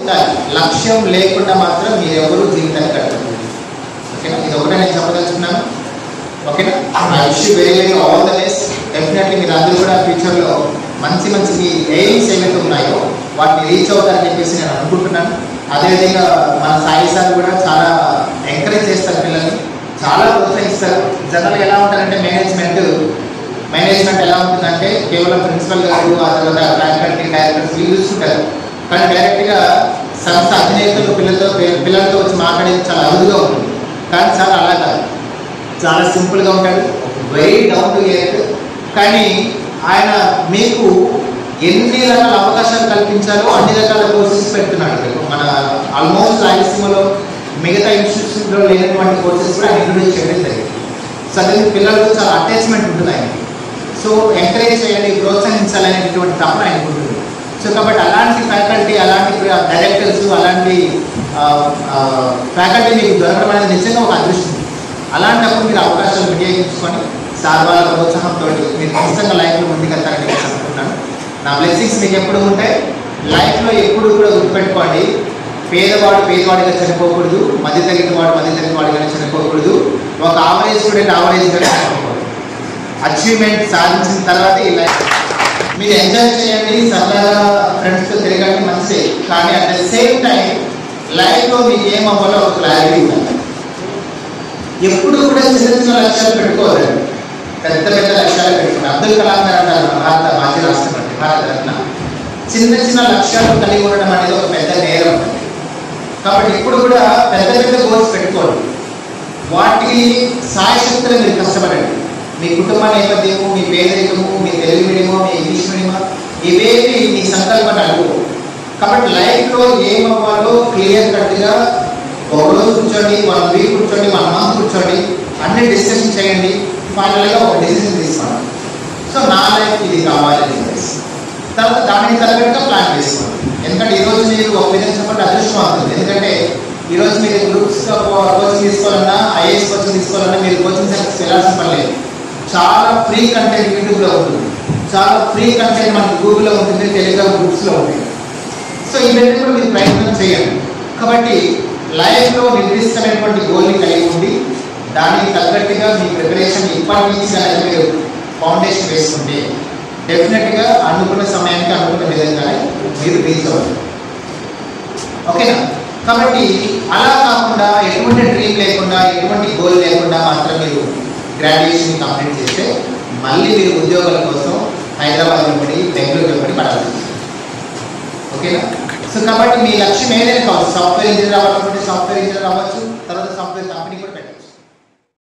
లక్ష్యం లేకుండా మాత్రం మీరు ఎవరు జీవితాన్ని గడపరు. ఓకేనా? ఇది ఒకటే నేను చెప్పదలుచుకున్నాను. ఓకేనా? I wish you very very all the best. Definitely మీరు అందరూ కూడా ఫ్యూచర్లో మంచి మంచి మీ ఎయిమ్స్ ఏవైతే ఉన్నాయో వాటిని రీచ్ అవుతారని చెప్పేసి నేను అనుకుంటున్నాను. అదేవిధంగా మన సాయి సార్ కూడా చాలా ఎంకరేజ్ చేస్తారు, పిల్లల్ని చాలా ప్రోత్సహిస్తారు. జనరల్గా ఎలా ఉంటారంటే మేనేజ్మెంట్ ఎలా ఉంటుందంటే కేవలం ప్రిన్సిపల్ గారు, ఆ తర్వాత ఫ్యాకల్టీ, డైరెక్టర్స్ వీళ్ళు చూసుకుంటారు. కానీ డైరెక్ట్గా సంస్థ అధినేతలు పిల్లలతో వచ్చి మాట్లాడేది చాలా అరుదుగా ఉంటుంది. కానీ చాలా అలా కాదు, చాలా సింపుల్గా ఉంటాడు, వెరీ డౌన్ టు ఎర్త్. కానీ ఆయన మీకు ఎన్ని రకాల అవకాశాలు కల్పించాలో అన్ని రకాల కోర్సెస్ పెడుతున్నాడు. మన ఆల్మోస్ట్ రాయలసీమలో మిగతా ఇన్స్టిట్యూషన్లో లేనటువంటి కోర్సెస్ కూడా ఆయన ఇంట్రొడ్యూస్ చేయడం జరిగింది. సో అదే పిల్లలకు చాలా అటాచ్మెంట్ ఉంటుంది ఆయనకి. సో ఎంకరేజ్ చేయాలి, ప్రోత్సహించాలనేటువంటి తపన ఆయనకు ఉంటుంది. సో కాబట్టి అలాంటి ఫ్యాకల్టీ, అలాంటి డైరెక్టర్స్, అలాంటి ఫ్యాకల్టీ మీకు దొరకడం అనేది నిజంగా ఒక అదృష్టం. అలాంటప్పుడు మీరు అవకాశాలు వినియోగించుకొని సార్ వాళ్ళ ప్రోత్సాహంతో మీరు ఖచ్చితంగా లైఫ్లో ముందుకెళ్తారని నేను అనుకుంటున్నాను. నా బ్లెస్సింగ్స్ మీకు ఎప్పుడు ఉంటాయి. లైఫ్లో ఎప్పుడు కూడా గుర్తుపెట్టుకోండి, పేదవాడు పేదవాడిగా చనిపోకూడదు, మధ్యతరగతి వాడిగా చనిపోకూడదు, ఒక ఆవరేజ్ స్టూడెంట్ ఆవరేజ్గా చనిపోకూడదు. అచీవ్మెంట్ సాధించిన తర్వాత ఈ లైఫ్ మీరు ఎంజాయ్ చేయండి, సరదాగా ఫ్రెండ్స్తో తిరగండి, మంచిదే. కానీ అట్ ద సేమ్ టైం లైఫ్లో మీకు ఏం అవ్వాలో ఒక క్లారిటీ ఉండాలి. ఎప్పుడు కూడా చిన్న చిన్న లక్ష్యాలు పెట్టుకోవాలండి, పెద్ద పెద్ద లక్ష్యాలు పెట్టుకోండి. అబ్దుల్ కలాం గారు అంటారు, భారత మాజీ రాష్ట్రపతి, భారతరత్న, చిన్న చిన్న లక్ష్యాలు కలిగి ఉండడం అనేది ఒక పెద్ద నేరం. కాబట్టి ఇప్పుడు కూడా పెద్ద పెద్ద గోల్స్ పెట్టుకోండి, వాటికి సాయశక్తులు మీరు కష్టపడండి. మీ కుటుంబ నేపథ్యము, మీ పేదరికము, మీ తెలుగు మీడియమో, మీ ఇంగ్లీష్ మీడియమో, ఇవేవి మీ సంకల్పాన్ని అడుగు. కాబట్టి లైఫ్లో ఏమవ్వాలో క్లియర్ కట్గా ఒకరోజు కూర్చోండి, 1 వీక్ కూర్చోండి, 1 మంత్ కూర్చోండి, అన్ని డిస్కషన్ చేయండి, ఫైనల్గా ఒక డెసిషన్ తీసుకోండి. సో నా లైఫ్ ఇది కావాలి, తర్వాత దానికి తగ్గట్టుగా ప్లాన్ చేసుకోండి. ఎందుకంటే ఈరోజు మీరు ఒక విధంగా చెప్పండి అదృష్టం అవుతుంది. ఎందుకంటే ఈరోజు మీరు గ్రూప్స్గా కోచింగ్ తీసుకోవాలన్నా, ఐఏఎస్ కోచింగ్ తీసుకోవాలన్నా మీరు కోచింగ్ సెంటర్స్ వెళ్ళాల్సిన పని లేదు. చాలా ఫ్రీ కంటెంట్ యూట్యూబ్లో ఉంటుంది, చాలా ఫ్రీ కంటెంట్ మనకి గూగుల్లో ఉంటుంది, టెలిగ్రామ్ గ్రూప్స్లో ఉంటుంది. సో ఇవన్నీ కూడా మీరు ప్రయత్నం చేయండి. కాబట్టి లైఫ్లో నిర్దిష్టమైనటువంటి గోల్ని కలిగి ఉండి దానికి తగ్గట్టుగా మీ ప్రిపరేషన్ ఇప్పటి నుంచి కనుక మీరు ఫౌండేషన్ వేసుకుంటే డెఫినెట్గా అనుకున్న సమయానికి అనుకున్న విధంగానే మీరు రీచ్ అవుతారు. ఓకేనా? కాబట్టి అలా కాకుండా ఎటువంటి డ్రీమ్ లేకుండా, ఎటువంటి గోల్ లేకుండా మాత్రం మీరు గ్రాడ్యుయేషన్ కంప్లీట్ చేస్తే మళ్ళీ మీరు ఉద్యోగాల కోసం హైదరాబాద్లో పడి, బెంగళూరులో పడి పడాలి. ఓకేనా? సో కాబట్టి మీ లక్ష్యం ఏదైనా కావచ్చు, సాఫ్ట్వేర్ ఇంజనీర్ అవ్వాలనుకుంటే